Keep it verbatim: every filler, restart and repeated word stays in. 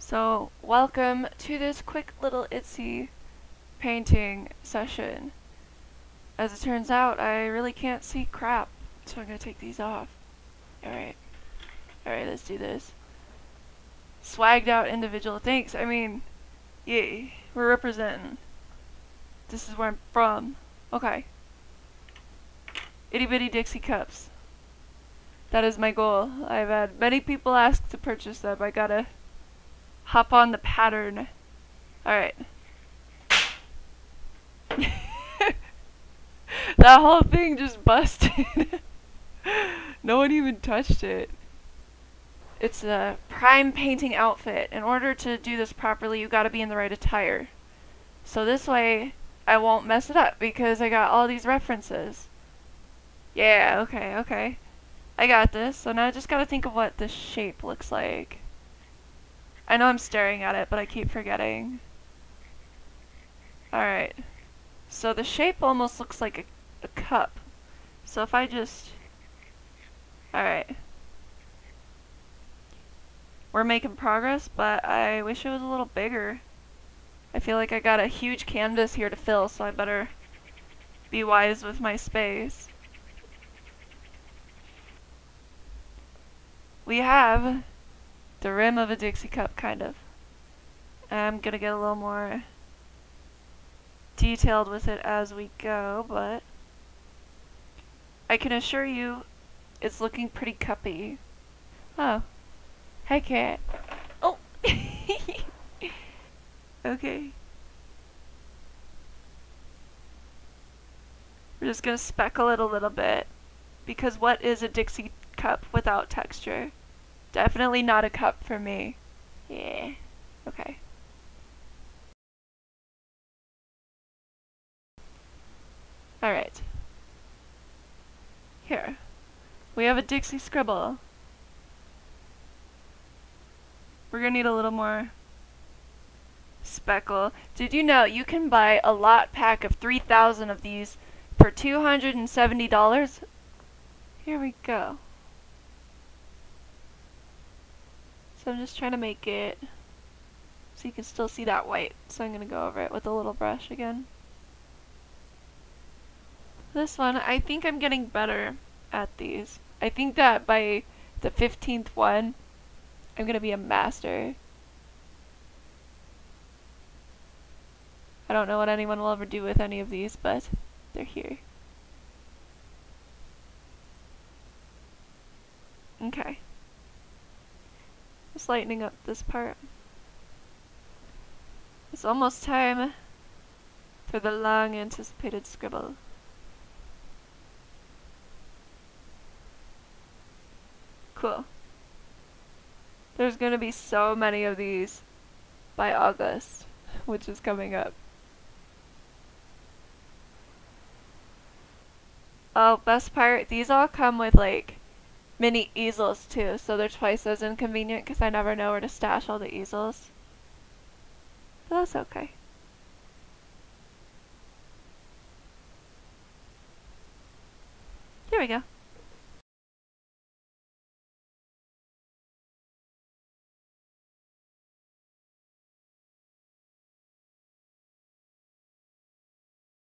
So, welcome to this quick little itsy painting session. As it turns out, I really can't see crap, so I'm gonna take these off. Alright. Alright, let's do this. Swagged out individual. Thanks, I mean, yay, we're representing. This is where I'm from. Okay. Itty bitty Dixie cups. That is my goal. I've had many people ask to purchase them. I gotta hop on the pattern. Alright. That whole thing just busted. No one even touched it. It's a prime painting outfit. In order to do this properly, you gotta be in the right attire. So this way, I won't mess it up because I got all these references. Yeah, okay, okay. I got this. So now I just gotta think of what this shape looks like. I know I'm staring at it, but I keep forgetting. Alright. So the shape almost looks like a, a cup. So if I just... Alright. We're making progress, but I wish it was a little bigger. I feel like I got a huge canvas here to fill, so I better be wise with my space. We have the rim of a Dixie cup, kind of. I'm gonna get a little more detailed with it as we go, but I can assure you it's looking pretty cuppy. Oh. Hi, cat. Oh! Okay. We're just gonna speckle it a little bit, because what is a Dixie cup without texture? Definitely not a cup for me. Yeah. Okay. Alright. Here. We have a Dixie scribble. We're gonna need a little more speckle. Did you know you can buy a lot pack of three thousand of these for two hundred seventy dollars? Here we go. So I'm just trying to make it so you can still see that white. So I'm gonna go over it with a little brush again. This one, I think I'm getting better at these. I think that by the fifteenth one, I'm gonna be a master. I don't know what anyone will ever do with any of these, but they're here. Okay. Just lightening up this part. It's almost time for the long anticipated scribble. Cool. There's gonna be so many of these by August, which is coming up. Oh, best part, these all come with like mini easels too, so they're twice as inconvenient because I never know where to stash all the easels. But that's okay. Here we go.